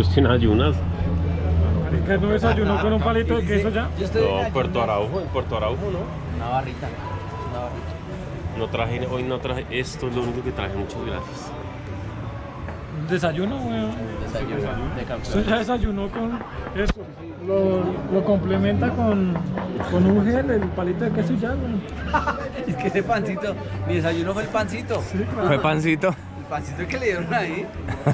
Pues sin ayunas. ¿Qué no desayunó con un palito de queso ya? No, en Puerto Araujo, ¿no? Una barrita. No traje, hoy no traje esto, es lo único que traje, muchas gracias. Desayuno, weón. Desayuno de Usted campeón. ya desayunó con esto. Lo complementa con un gel, el palito de queso y ya, weón. Es que ese pancito, mi desayuno fue el pancito. Sí, claro. ¿Fue pancito? El pancito que le dieron ahí.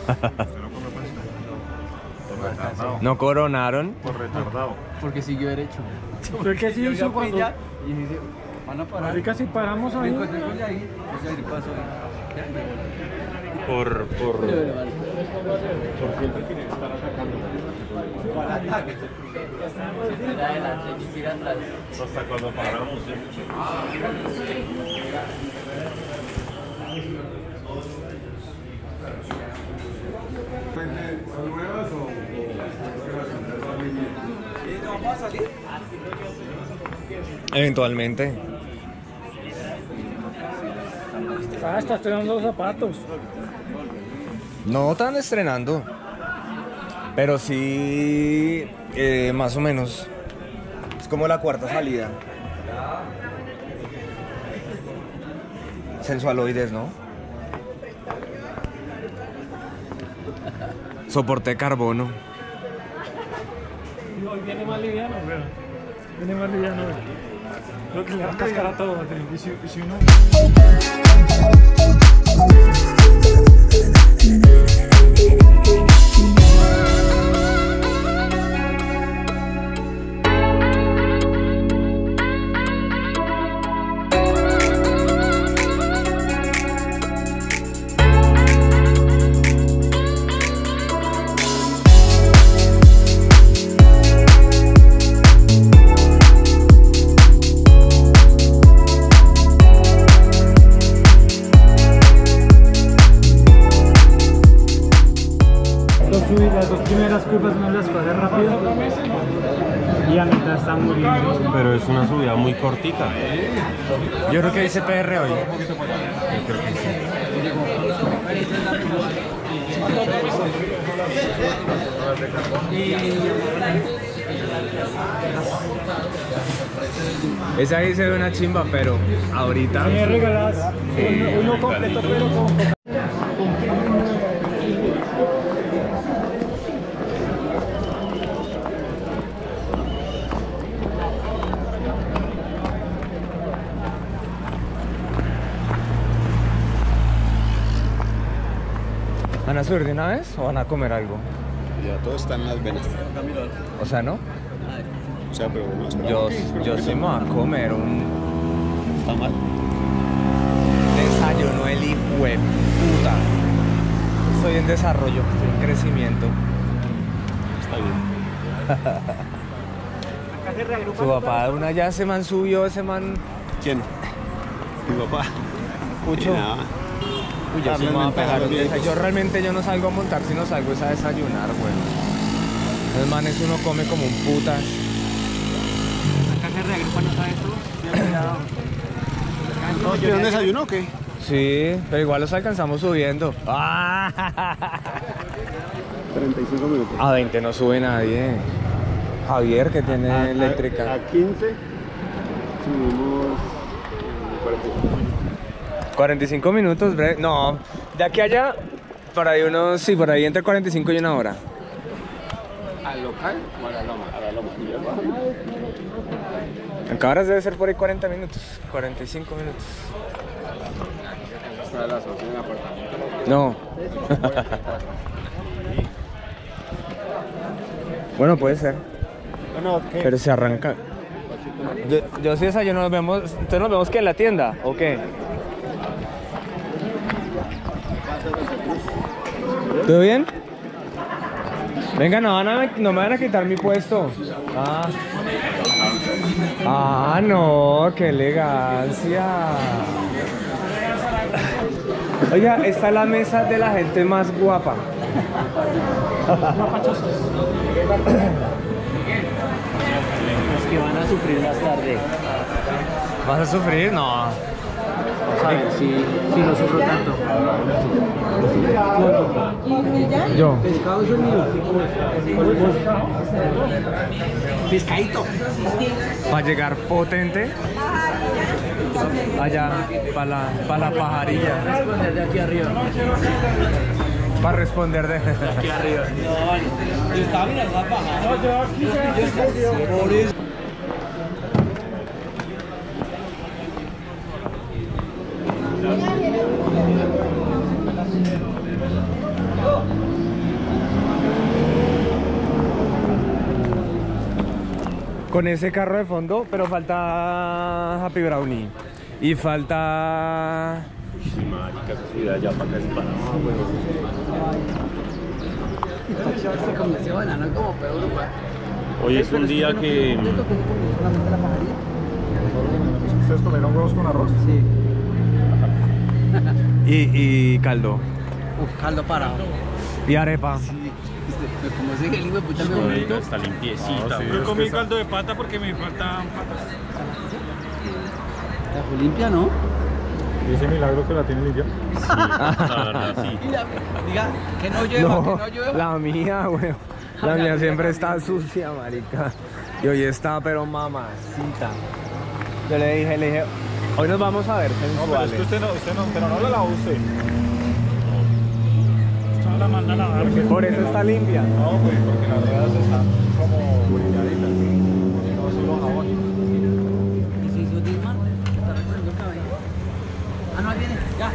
¿No coronaron? Por retardado. Porque siguió derecho. ¿Usted qué sí hizo cuando...? Y dice, van a parar. Marica, si paramos Me ahí... encontré con Yair. Pues Yair pasó. Por siempre quiere estar atacando. Para ataque. Mira adelante, mira atrás. hasta cuando paramos. ¿Son nuevas o ¿No vamos a salir? Eventualmente. Ah, está estrenando los zapatos. No tan estrenando. Pero sí, más o menos. Es como la cuarta salida. Sensualoides, ¿no? Soporte carbono. Hoy viene más liviano, weón. Viene más liviano, weón. Creo que le va a cascar a todo, Mateo. Y si uno... Las dos primeras curvas no las coge rápido y a mitad están muriendo. Pero es una subida muy cortica. Yo creo que dice PR hoy. Esa ahí se ve una chimba, pero ahorita... Me regalas uno completo, pero con... ¿Van a subir de una vez o van a comer algo? ya todo está en las venas? O sea, ¿no? O sea, pero no esperamos. Yo sí me voy a comer un Está mal. desayuno el hijo de puta. Estoy en desarrollo, estoy en crecimiento. Está bien. Su papá de una ya ese man subió, ese man... ¿Quién? Mi papá. Pucho. Y nada. Uy, yo sí me voy a Darle pegar un bien. desayuno. Yo realmente yo no salgo a montar, sino salgo es a desayunar, güey. Los manes uno come como un putas. Acá se reagrupa, ¿no sabes tú? ¿No quieren desayuno o qué? Sí, pero igual los alcanzamos subiendo. 35 minutos. A 20 no sube nadie. Javier, que tiene eléctrica. A 15 subimos 45. 45 minutos, bre. No, de aquí a allá, por ahí unos, sí, por ahí entre 45 y una hora. ¿Al local o a la loma? A la loma. En Cabras debe ser por ahí 40 minutos, 45 minutos. Hasta las 8 en el apartamento. No. Bueno, puede ser, Bueno, ¿qué? pero se arranca. Yo sí desayuno, nos vemos, entonces nos vemos que en la tienda, ¿o qué? ¿Todo bien? Venga, no me van a quitar mi puesto. No, qué elegancia. Oiga, esta es la mesa de la gente más guapa. Los que van a sufrir más tarde. ¿Vas a sufrir? No. Vamos a ver si no sufro tanto. Yo. Pescado es el mío. Pescadito. Para llegar potente allá, para la pajarilla. Responder de aquí arriba. Para responder de Aquí arriba. No, yo estaba mirando la paja. No, yo aquí. Por eso. con ese carro de fondo, pero falta Happy Brownie y falta... Sí, marica, esa ciudad ya para acá es para Se comió ese banano como peor, Europa. Hoy es un día que... ¿Ustedes comieron huevos con arroz? Sí. y caldo. Uf, caldo parado. Y arepa. Como ese hijo de puta me Marica, bonito. está limpiecita. Sí, güey. yo comí caldo de pata porque me faltan patas. La fue limpia, ¿no? Dice Milagro que la tiene limpia. La verdad, sí. Diga, que no llueva, No, que no llueva. la mía, weón. La mía siempre está sucia, marica. Y hoy está, pero mamacita. Yo le dije, hoy nos vamos a ver No, pero es sensuales. que pero no la lavó usted. Usted la manda a lavar. Por eso está limpia. No, pues porque las ruedas están como brilladitas. No solo jabón. ¿Y se hizo Disman? ¿Está recogiendo el cabello? Ah, no, ahí viene. Ya.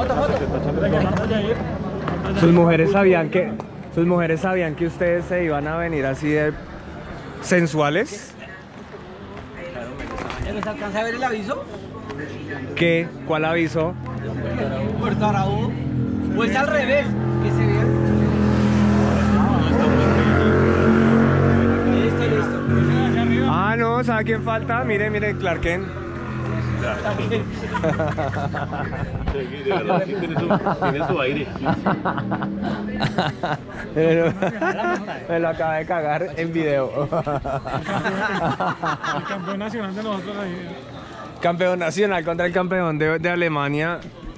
Foto. Sus mujeres sabían que ustedes se iban a venir así de sensuales. ¿Se alcanza a ver el aviso? ¿Qué? ¿Cuál aviso? Puerto Araújo. Pues al revés. Que se vea. Listo. Ah, no, ¿sabe quién falta? Mire, Clark Kent. De verdad, sí tiene su aire. Me lo acabé de cagar en video. El campeón nacional de nosotros ahí. Campeón nacional contra el campeón de Alemania.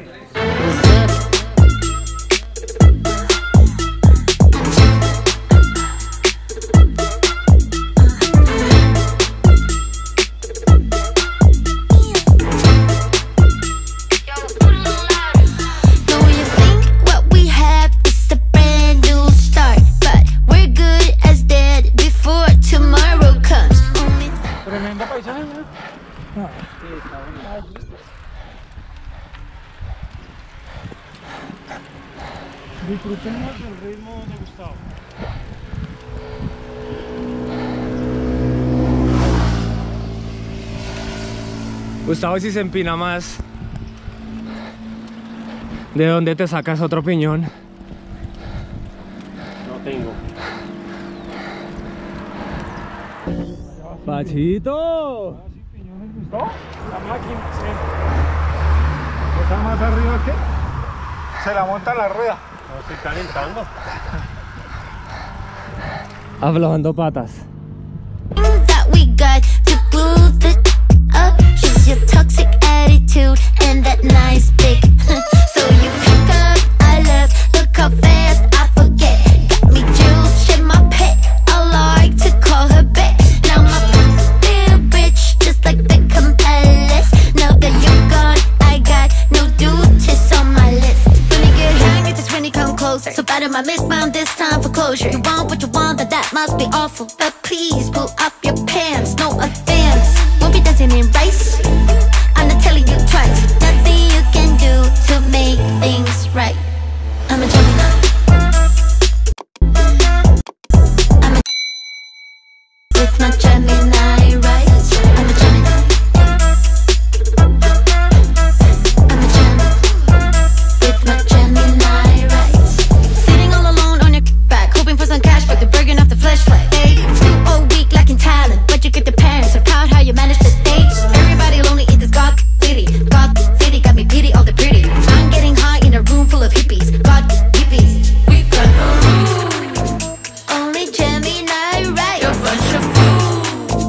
Tremendo paisaje, ¿no? Disfrutemos del ritmo de Gustavo. Gustavo, si se empina más, ¿de dónde te sacas otro piñón? No tengo. ¡Pachito! ¿Sí, piñones, Gustavo? La máquina, sí. ¿Está más arriba que? Se la monta en la rueda. No estoy calentando. Aflojando patas. That we got to glue the up. Just your toxic attitude and that nice big. So you pick up, I left. Look how fast I forget. Got me juice, shit my pet. I like to call her back. Now my little bitch, just like the Palace. Now that you're gone, I got no duties on my list. When you get high, get this when you come closer. So bad on my list, bound this time for closure. You want what you want, that must be awful. But please pull up your pants, no offense. Won't be dancing in rice. I'm not telling you twice. Nothing you can do to make things right. I'm a Gemini. I'm a with my Gemini rights. I'm a Gemini. I'm a Gemini with my Gemini rights. Sitting all alone on your back, hoping for some cash, but they're breaking off the flashlight. Hey, still all weak, lacking talent, but you get the parents. So proud how you managed to date. Everybody lonely in this God city. God city got me pity all the pretty. I'm getting high in a room full of hippies. God hippies, we got no room. Only Gemini right. You're a bunch of fools.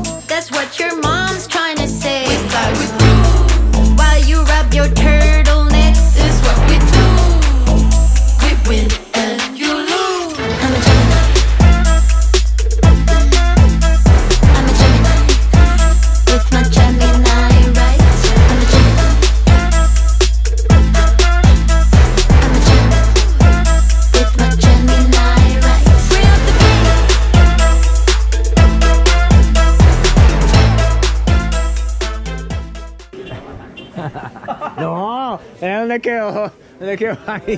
¿Dónde quedó? ¿Dónde quedó ahí?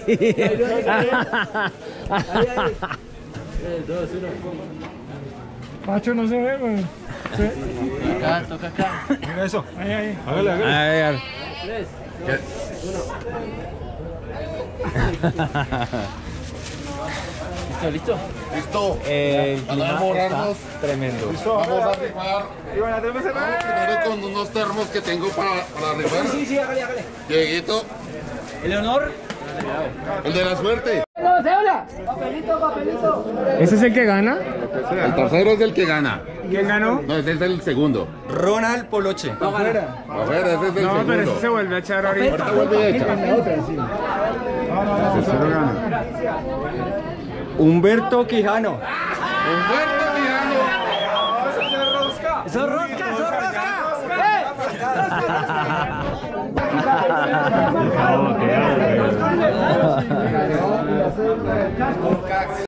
Macho, no se ve, güey. Acá, toca acá. Mira eso. Ahí. Hágale. A ver. ¿Listo? Listo. El Para clima demorarnos. está tremendo. Vamos a rifar. Iván, ya te empecé. Vamos primero con unos termos que tengo para rifar. Sí, hágale. Dieguito, Eleonor. el de la suerte. ¿Ese es el que gana? El tercero es el que gana. ¿Quién ganó? No, ese es el segundo. Ronald Poloche. Afuera, ese es el No, segundo. pero ese se vuelve a echar ahorita. Ahorita vuelve a echar. Tercero gana. Humberto Quijano. Humberto Quijano. ¡Eso es rosca! Ok.